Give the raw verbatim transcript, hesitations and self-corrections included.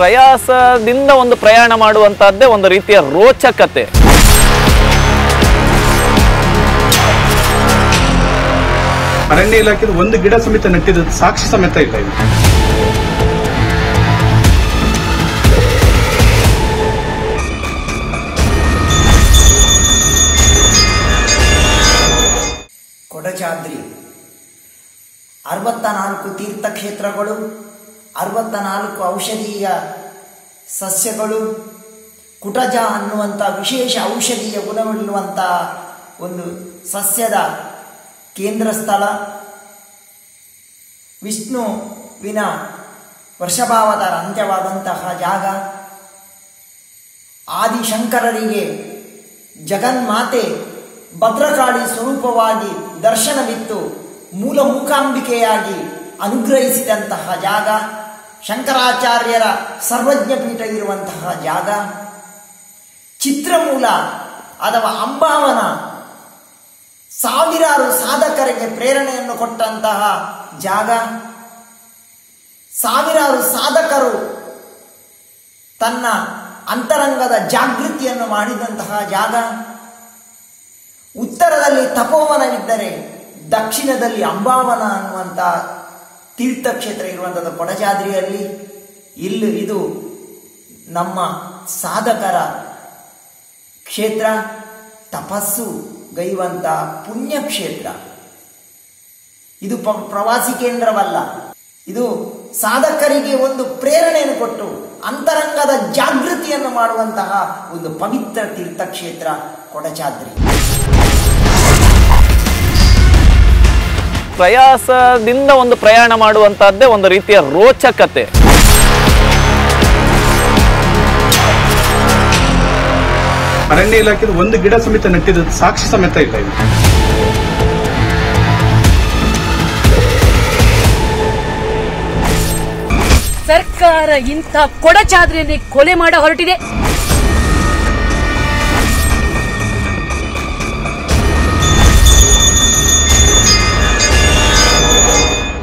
ಪ್ರಯಾಸದಿಂದ ಒಂದು ಪ್ರಯಾಣ ಮಾಡುವಂತಹದ್ದೇ ಒಂದು ರೀತಿಯ ರೋಚಕತೆ. ಅರಣ್ಯ ಇಲಾಖೆದು ಒಂದು ಗಿಡ ಸಮೇತ ನೆಟ್ಟಿದ ಸಾಕ್ಷಿ ಸಮೇತ ಇಲ್ಲ ಇದು. ಕೊಡಚಾದ್ರಿ ಅರವತ್ತ ನಾಲ್ಕು ತೀರ್ಥಕ್ಷೇತ್ರಗಳು, ಅರವತ್ತ ನಾಲ್ಕು ಔಷಧೀಯ ಸಸ್ಯಗಳು, ಕುಟಜ ಅನ್ನುವಂಥ ವಿಶೇಷ ಔಷಧೀಯ ಗುಣವಿರುವಂಥ ಒಂದು ಸಸ್ಯದ ಕೇಂದ್ರ ಸ್ಥಳ, ವಿಷ್ಣುವಿನ ವರ್ಷಭಾವತಾರ ಅಂತ್ಯವಾದಂತಹ ಜಾಗ, ಆದಿಶಂಕರರಿಗೆ ಜಗನ್ಮಾತೆ ಭದ್ರಕಾಳಿ ಸ್ವರೂಪವಾಗಿ ದರ್ಶನವಿತ್ತು ಮೂಲ ಮೂಕಾಂಬಿಕೆಯಾಗಿ ಅನುಗ್ರಹಿಸಿದಂತಹ ಜಾಗ, ಶಂಕರಾಚಾರ್ಯರ ಸರ್ವಜ್ಞ ಪೀಠ ಇರುವಂತಹ ಜಾಗ, ಚಿತ್ರಮೂಲ ಅಥವಾ ಅಂಬಾವನ ಸಾವಿರಾರು ಸಾಧಕರಿಗೆ ಪ್ರೇರಣೆಯನ್ನು ಕೊಟ್ಟಂತಹ ಜಾಗ, ಸಾವಿರಾರು ಸಾಧಕರು ತನ್ನ ಅಂತರಂಗದ ಜಾಗೃತಿಯನ್ನು ಮಾಡಿದಂತಹ ಜಾಗ, ಉತ್ತರದಲ್ಲಿ ತಪೋವನವಿದ್ದರೆ ದಕ್ಷಿಣದಲ್ಲಿ ಅಂಬಾವನ ಅನ್ನುವಂಥ ತೀರ್ಥಕ್ಷೇತ್ರ ಇರುವಂಥದ್ದು ಕೊಡಚಾದ್ರಿಯಲ್ಲಿ. ಇಲ್ಲಿ ಇದು ನಮ್ಮ ಸಾಧಕರ ಕ್ಷೇತ್ರ, ತಪಸ್ಸು ಗೈವಂತ ಪುಣ್ಯಕ್ಷೇತ್ರ. ಇದು ಪ್ರವಾಸಿ ಕೇಂದ್ರವಲ್ಲ, ಇದು ಸಾಧಕರಿಗೆ ಒಂದು ಪ್ರೇರಣೆಯನ್ನು ಕೊಟ್ಟು ಅಂತರಂಗದ ಜಾಗೃತಿಯನ್ನು ಮಾಡುವಂತಹ ಒಂದು ಪವಿತ್ರ ತೀರ್ಥಕ್ಷೇತ್ರ ಕೊಡಚಾದ್ರಿ. ಪ್ರಯಾಸದಿಂದ ಒಂದು ಪ್ರಯಾಣ ಮಾಡುವಂತಹದ್ದೇ ಒಂದು ರೀತಿಯ ರೋಚಕತೆ. ಅರಣ್ಯ ಇಲಾಖೆದು ಒಂದು ಗಿಡ ಸಮೇತ ನೆಟ್ಟಿದ ಸಾಕ್ಷಿ ಸಮೇತ ಇಲ್ಲ ಇದು. ಸರ್ಕಾರ ಇಂಥ ಕೊಡಚಾದ್ರಿಯಲ್ಲಿ ಕೊಲೆ ಮಾಡ ಹೊರಟಿದೆ.